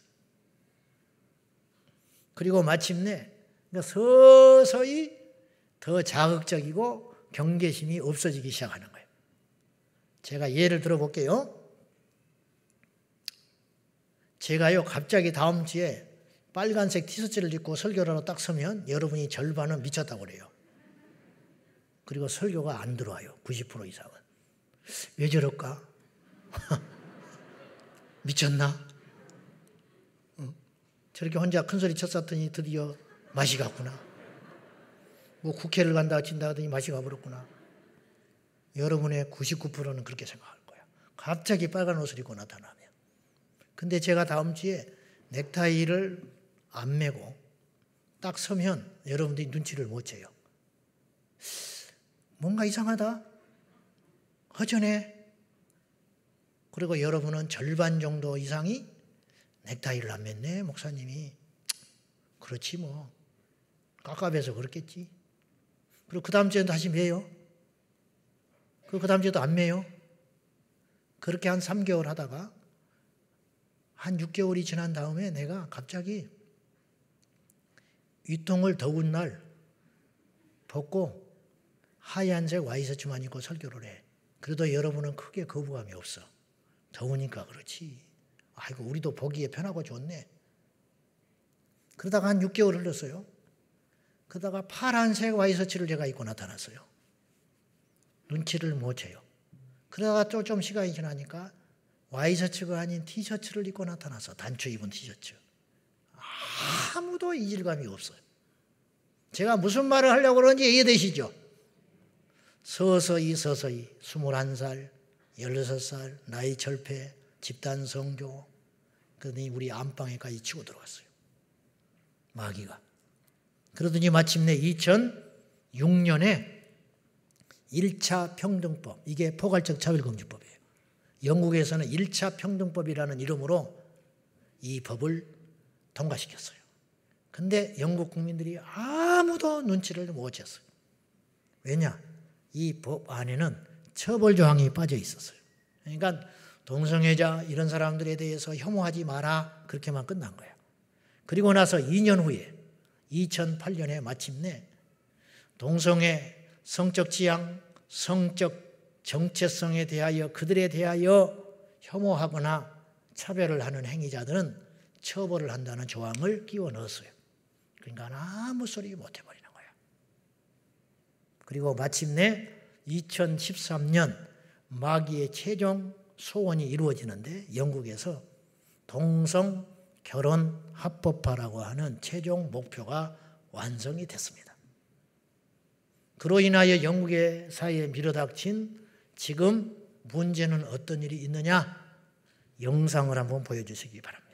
그리고 마침내 서서히 더 자극적이고 경계심이 없어지기 시작하는 거예요. 제가 예를 들어볼게요. 제가요 갑자기 다음 주에 빨간색 티셔츠를 입고 설교를 하러 딱 서면 여러분이 절반은 미쳤다고 그래요. 그리고 설교가 안 들어와요. 구십 퍼센트 이상은. 왜 저럴까? 미쳤나? 응? 저렇게 혼자 큰소리 쳤었더니 드디어 맛이 갔구나. 뭐 국회를 간다 친다 하더니 맛이 가버렸구나. 여러분의 구십구 퍼센트는 그렇게 생각할 거야. 갑자기 빨간 옷을 입고 나타나면. 근데 제가 다음 주에 넥타이를 안 매고 딱 서면 여러분들이 눈치를 못 채요. 뭔가 이상하다. 허전해. 그리고 여러분은 절반 정도 이상이 넥타이를 안 맸네, 목사님이. 그렇지 뭐. 깝깝해서 그렇겠지. 그리고 그 다음 주에는 다시 매요. 그리고 그 다음 주에도 안 매요. 그렇게 한 삼 개월 하다가 한 육 개월이 지난 다음에 내가 갑자기 위통을 더운 날 벗고 하얀색 와이셔츠만 입고 설교를 해. 그래도 여러분은 크게 거부감이 없어. 더우니까 그렇지. 아이고 우리도 보기에 편하고 좋네. 그러다가 한 육 개월 흘렀어요. 그러다가 파란색 와이셔츠를 제가 입고 나타났어요. 눈치를 못 채요. 그러다가 또 좀 시간이 지나니까 와이셔츠가 아닌 티셔츠를 입고 나타나서 단추 입은 티셔츠. 아무도 이질감이 없어요. 제가 무슨 말을 하려고 그러는지 이해되시죠? 서서히 서서히 스물한 살, 열여섯 살, 나이 철폐, 집단 성교, 그러더니 우리 안방에까지 치고 들어갔어요. 마귀가. 그러더니 마침내 이천육 년에 일 차 평등법, 이게 포괄적 차별금지법이에요. 영국에서는 일 차 평등법이라는 이름으로 이 법을 통과시켰어요. 근데 영국 국민들이 아무도 눈치를 못 챘어요. 왜냐? 이 법 안에는 처벌 조항이 빠져 있었어요. 그러니까 동성애자 이런 사람들에 대해서 혐오하지 마라 그렇게만 끝난 거예요. 그리고 나서 이 년 후에 이천팔 년에 마침내 동성애 성적 지향, 성적 정체성에 대하여 그들에 대하여 혐오하거나 차별을 하는 행위자들은 처벌을 한다는 조항을 끼워 넣었어요. 그러니까 아무 소리 못 해버리는 거예요. 그리고 마침내 이천십삼 년 마기의 최종 소원이 이루어지는데 영국에서 동성 결혼 합법화라고 하는 최종 목표가 완성이 됐습니다. 그로 인하여 영국의 사회에 밀어닥친 지금 문제는 어떤 일이 있느냐? 영상을 한번 보여주시기 바랍니다.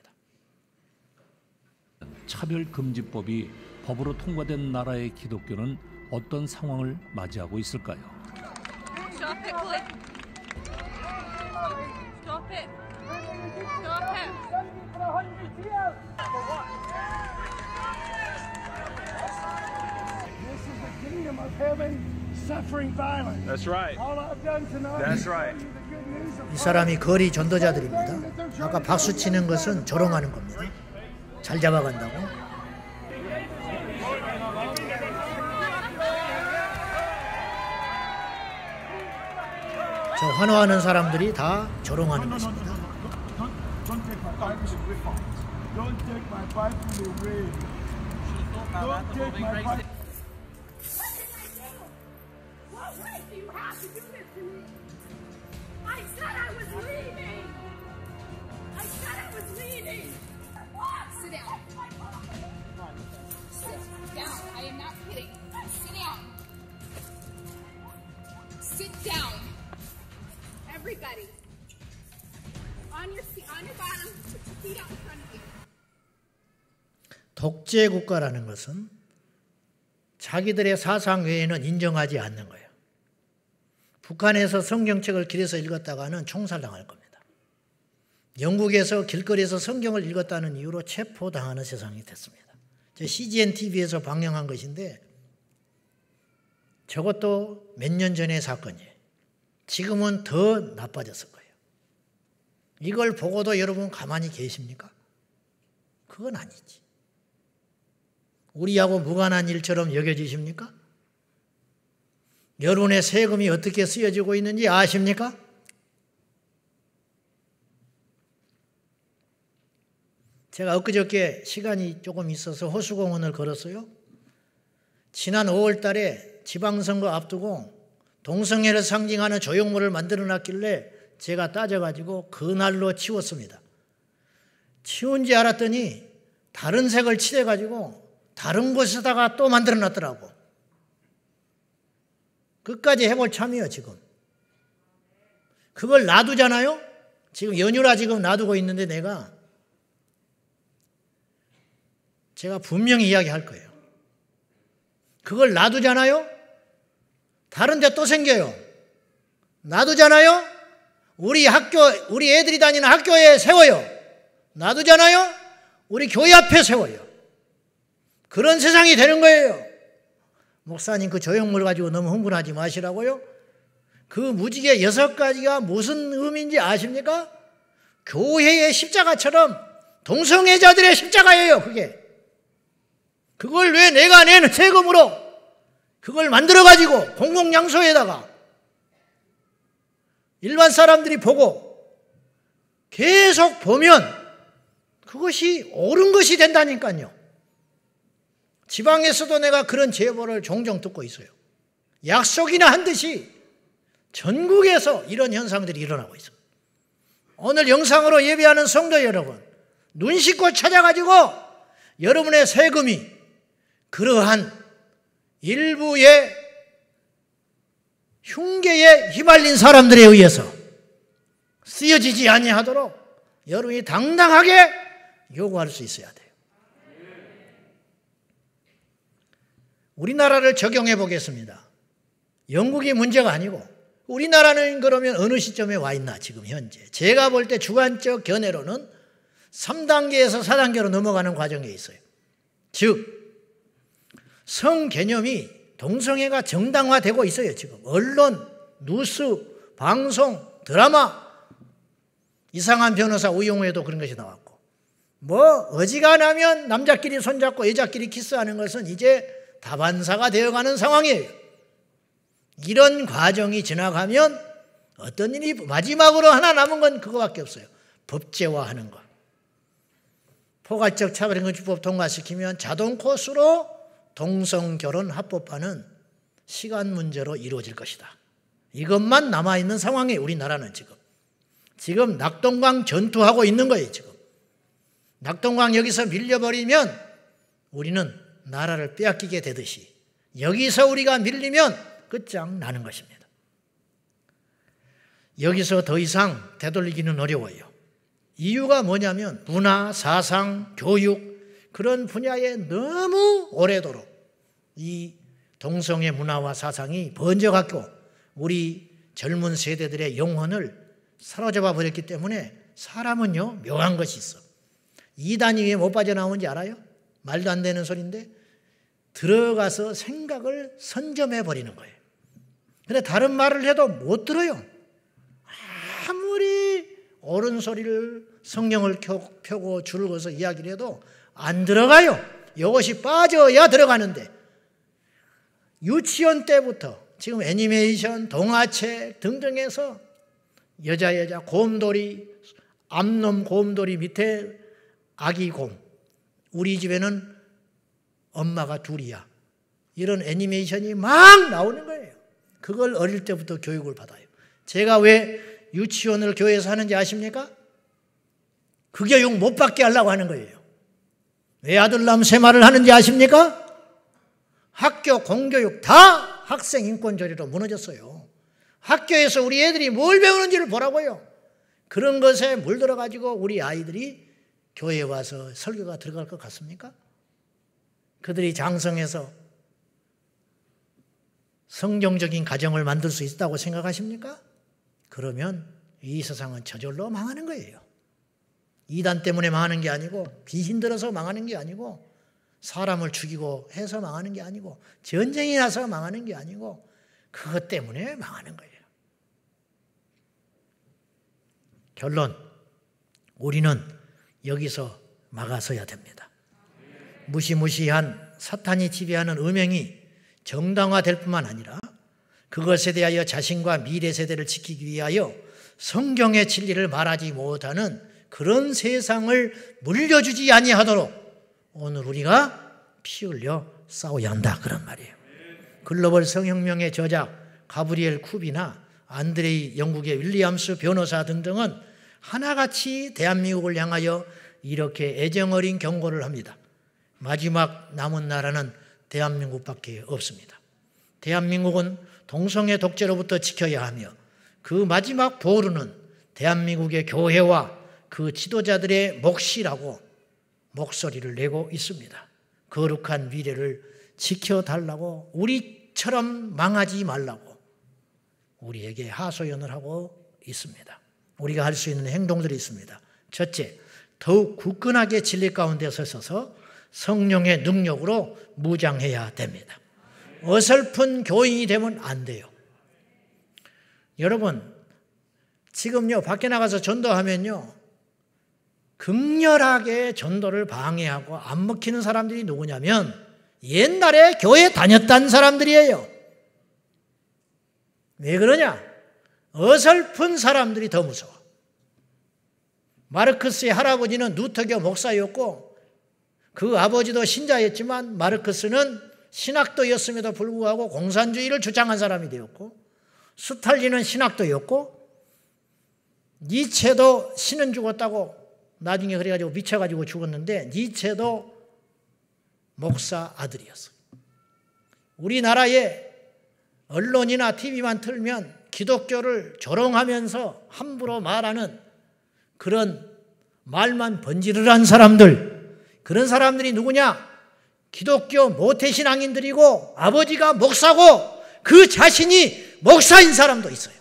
차별금지법이 법으로 통과된 나라의 기독교는 어떤 상황을 맞이하고 있을까요? Stop it, Cliff. Stop it. Stop it. This is the kingdom of heaven, suffering violence. That's right. All I've done tonight That's is right. tell you the good news of 이 사람이 거리 전도자들입니다. 아까 박수 치는 것은 조롱하는 겁니다. 잘 잡아간다고. 저 환호하는 사람들이 다 조롱하는 것입니다. Don't take my Bible away. Don't take my Bible away. Don't take my Bible. What did I do? What right do you have to do this to me? I said I was leaving. I said I was leaving. Sit down. Sit down. I am not kidding. Sit down. Sit down. Everybody. On your feet, on your bottom. Put your feet out in front of you. 독재 국가라는 것은 자기들의 사상 외에는 인정하지 않는 거예요. 북한에서 성경책을 길에서 읽었다가는 총살당할 겁니다. 영국에서 길거리에서 성경을 읽었다는 이유로 체포당하는 세상이 됐습니다. 씨지엔 티비에서 방영한 것인데 저것도 몇 년 전의 사건이에요. 지금은 더 나빠졌을 거예요. 이걸 보고도 여러분 가만히 계십니까? 그건 아니지. 우리하고 무관한 일처럼 여겨지십니까? 여러분의 세금이 어떻게 쓰여지고 있는지 아십니까? 제가 엊그저께 시간이 조금 있어서 호수공원을 걸었어요. 지난 오월 달에 지방선거 앞두고 동성애를 상징하는 조형물을 만들어놨길래 제가 따져가지고 그날로 치웠습니다. 치운지 알았더니 다른 색을 칠해가지고 다른 곳에다가 또 만들어놨더라고. 끝까지 해볼 참이에요 지금. 그걸 놔두잖아요. 지금 연휴라 지금 놔두고 있는데 내가 제가 분명히 이야기할 거예요. 그걸 놔두잖아요. 다른 데 또 생겨요. 놔두잖아요. 우리 학교, 우리 애들이 다니는 학교에 세워요. 놔두잖아요. 우리 교회 앞에 세워요. 그런 세상이 되는 거예요. 목사님 그 조형물 가지고 너무 흥분하지 마시라고요. 그 무지개 여섯 가지가 무슨 의미인지 아십니까? 교회의 십자가처럼 동성애자들의 십자가예요. 그게. 그걸 왜 내가 내는 세금으로 그걸 만들어가지고 공공양소에다가 일반 사람들이 보고 계속 보면 그것이 옳은 것이 된다니까요. 지방에서도 내가 그런 제보를 종종 듣고 있어요. 약속이나 한 듯이 전국에서 이런 현상들이 일어나고 있어요. 오늘 영상으로 예배하는 성도 여러분, 눈 씻고 찾아가지고 여러분의 세금이 그러한 일부의 흉계에 휘말린 사람들에 의해서 쓰여지지 아니하도록 여러분이 당당하게 요구할 수 있어야 돼요. 우리나라를 적용해 보겠습니다. 영국이 문제가 아니고 우리나라는 그러면 어느 시점에 와 있나 지금 현재. 제가 볼 때 주관적 견해로는 삼 단계에서 사 단계로 넘어가는 과정에 있어요. 즉 성 개념이 동성애가 정당화되고 있어요. 지금 언론, 뉴스, 방송, 드라마, 이상한 변호사 우영우에도 그런 것이 나왔고, 뭐 어지간하면 남자끼리 손잡고 여자끼리 키스하는 것은 이제 다반사가 되어가는 상황이에요. 이런 과정이 지나가면 어떤 일이 마지막으로 하나 남은 건 그거밖에 없어요. 법제화하는 것. 포괄적 차별금지법 통과시키면 자동 코스로 동성결혼 합법화는 시간 문제로 이루어질 것이다. 이것만 남아있는 상황이에요. 우리나라는 지금. 지금 낙동강 전투하고 있는 거예요. 지금. 낙동강 여기서 밀려버리면 우리는 나라를 빼앗기게 되듯이 여기서 우리가 밀리면 끝장나는 것입니다. 여기서 더 이상 되돌리기는 어려워요. 이유가 뭐냐면 문화, 사상, 교육 그런 분야에 너무 오래도록 이 동성애 문화와 사상이 번져갖고 우리 젊은 세대들의 영혼을 사로잡아 버렸기 때문에 사람은요 묘한 것이 있어. 이단이 왜 못 빠져나오는지 알아요? 말도 안 되는 소리인데 들어가서 생각을 선점해 버리는 거예요. 근데 다른 말을 해도 못 들어요. 아무리 옳은 소리를 성령을 펴고 줄을 그어서 이야기를 해도 안 들어가요. 이것이 빠져야 들어가는데 유치원 때부터 지금 애니메이션, 동화책 등등에서 여자 여자 곰돌이, 암놈 곰돌이 밑에 아기 곰, 우리 집에는 엄마가 둘이야. 이런 애니메이션이 막 나오는 거예요. 그걸 어릴 때부터 교육을 받아요. 제가 왜 유치원을 교회에서 하는지 아십니까? 그 교육 못 받게 하려고 하는 거예요. 왜 아들남 세마를 하는지 아십니까? 학교 공교육 다 학생 인권조례로 무너졌어요. 학교에서 우리 애들이 뭘 배우는지를 보라고요. 그런 것에 물들어가지고 우리 아이들이 교회에 와서 설교가 들어갈 것 같습니까? 그들이 장성해서 성경적인 가정을 만들 수 있다고 생각하십니까? 그러면 이 세상은 저절로 망하는 거예요. 이단 때문에 망하는 게 아니고 귀신 들어서 망하는 게 아니고 사람을 죽이고 해서 망하는 게 아니고 전쟁이 나서 망하는 게 아니고 그것 때문에 망하는 거예요. 결론, 우리는 여기서 막아서야 됩니다. 무시무시한 사탄이 지배하는 음행이 정당화될 뿐만 아니라 그것에 대하여 자신과 미래 세대를 지키기 위하여 성경의 진리를 말하지 못하는 그런 세상을 물려주지 아니하도록 오늘 우리가 피 흘려 싸워야 한다 그런 말이에요. 글로벌 성혁명의 저작 가브리엘 쿱이나 안드레이 영국의 윌리엄스 변호사 등등은 하나같이 대한민국을 향하여 이렇게 애정어린 경고를 합니다. 마지막 남은 나라는 대한민국밖에 없습니다. 대한민국은 동성애 독재로부터 지켜야 하며 그 마지막 보루는 대한민국의 교회와 그 지도자들의 몫이라고 목소리를 내고 있습니다. 거룩한 미래를 지켜달라고, 우리처럼 망하지 말라고 우리에게 하소연을 하고 있습니다. 우리가 할 수 있는 행동들이 있습니다. 첫째, 더욱 굳건하게 진리 가운데 서서 성령의 능력으로 무장해야 됩니다. 어설픈 교인이 되면 안 돼요. 여러분, 지금요 밖에 나가서 전도하면요 극렬하게 전도를 방해하고 안 먹히는 사람들이 누구냐면 옛날에 교회 다녔다는 사람들이에요. 왜 그러냐? 어설픈 사람들이 더 무서워. 마르크스의 할아버지는 누터교 목사였고 그 아버지도 신자였지만 마르크스는 신학도였음에도 불구하고 공산주의를 주장한 사람이 되었고, 스탈린은 신학도였고, 니체도 신은 죽었다고 나중에 그래가지고 미쳐가지고 죽었는데 니체도 목사 아들이었어요. 우리나라에 언론이나 티비만 틀면 기독교를 조롱하면서 함부로 말하는 그런 말만 번지르르한 사람들, 그런 사람들이 누구냐? 기독교 모태신앙인들이고 아버지가 목사고 그 자신이 목사인 사람도 있어요.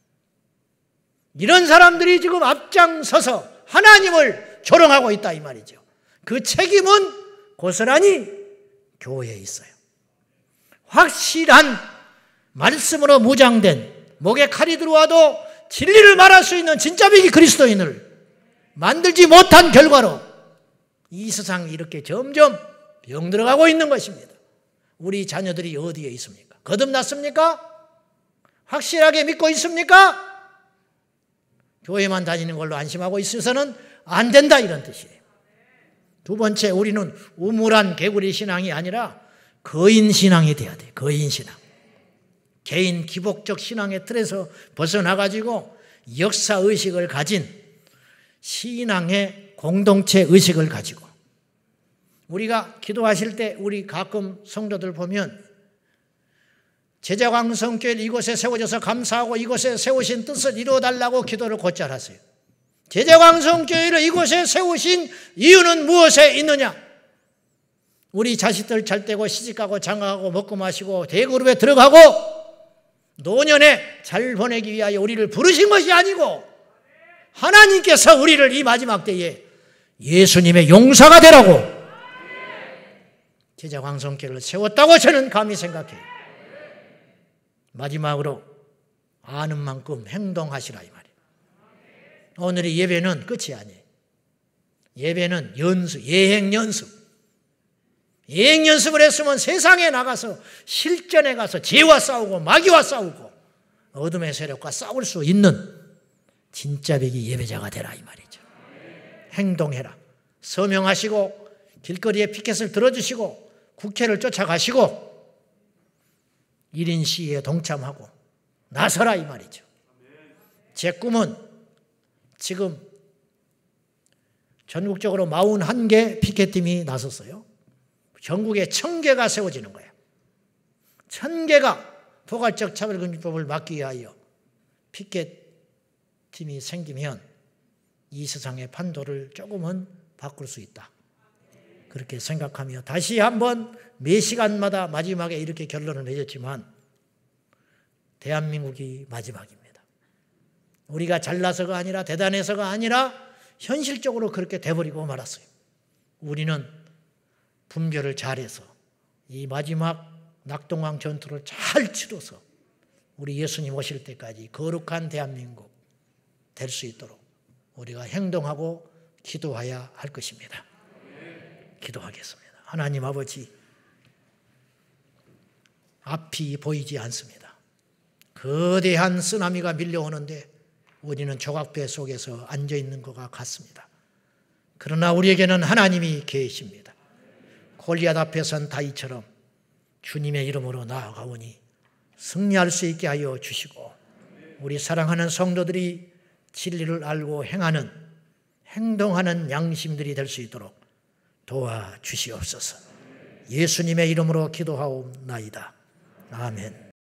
이런 사람들이 지금 앞장서서 하나님을 조롱하고 있다 이 말이죠. 그 책임은 고스란히 교회에 있어요. 확실한 말씀으로 무장된 목에 칼이 들어와도 진리를 말할 수 있는 진짜 비기 그리스도인을 만들지 못한 결과로 이 세상이 이렇게 점점 병들어가고 있는 것입니다. 우리 자녀들이 어디에 있습니까? 거듭났습니까? 확실하게 믿고 있습니까? 교회만 다니는 걸로 안심하고 있어서는 안 된다 이런 뜻이에요. 두 번째, 우리는 우물한 개구리 신앙이 아니라 거인 신앙이 돼야 돼. 거인 신앙. 개인 기복적 신앙의 틀에서 벗어나가지고 역사의식을 가진 신앙의 공동체 의식을 가지고, 우리가 기도하실 때 우리 가끔 성도들 보면 제자광성교회를 이곳에 세워져서 감사하고 이곳에 세우신 뜻을 이루어달라고 기도를 곧잘 하세요. 제자광성교회를 이곳에 세우신 이유는 무엇에 있느냐? 우리 자식들 잘 되고 시집가고 장가가고 먹고 마시고 대그룹에 들어가고 노년에 잘 보내기 위하여 우리를 부르신 것이 아니고 하나님께서 우리를 이 마지막 때에 예수님의 용사가 되라고 제자광성교회를 세웠다고 저는 감히 생각해요. 마지막으로 아는 만큼 행동하시라 이 말이에요. 오늘의 예배는 끝이 아니에요. 예배는 연수, 예행 연습. 예행 연습을 했으면 세상에 나가서 실전에 가서 죄와 싸우고 마귀와 싸우고 어둠의 세력과 싸울 수 있는 진짜 배기 예배자가 되라 이 말이죠. 행동해라. 서명하시고 길거리에 피켓을 들어주시고 국회를 쫓아가시고 일 인 시위에 동참하고 나서라 이 말이죠. 제 꿈은 지금 전국적으로 사십일 개 피켓팀이 나섰어요. 전국에 천 개가 세워지는 거예요. 천 개가 포괄적 차별금지법을 막기 위하여 피켓팀이 생기면 이 세상의 판도를 조금은 바꿀 수 있다. 그렇게 생각하며 다시 한번 매 시간마다 마지막에 이렇게 결론을 맺었지만 대한민국이 마지막입니다. 우리가 잘나서가 아니라 대단해서가 아니라 현실적으로 그렇게 돼버리고 말았어요. 우리는 분별을 잘해서 이 마지막 낙동강 전투를 잘 치러서 우리 예수님 오실 때까지 거룩한 대한민국 될 수 있도록 우리가 행동하고 기도해야 할 것입니다. 기도하겠습니다. 하나님 아버지, 앞이 보이지 않습니다. 거대한 쓰나미가 밀려오는데 우리는 조각배 속에서 앉아있는 것과 같습니다. 그러나 우리에게는 하나님이 계십니다. 골리앗 앞에 선 다윗처럼 주님의 이름으로 나아가오니 승리할 수 있게 하여 주시고 우리 사랑하는 성도들이 진리를 알고 행하는, 행동하는 양심들이 될 수 있도록 도와주시옵소서. 예수님의 이름으로 기도하옵나이다. 아멘.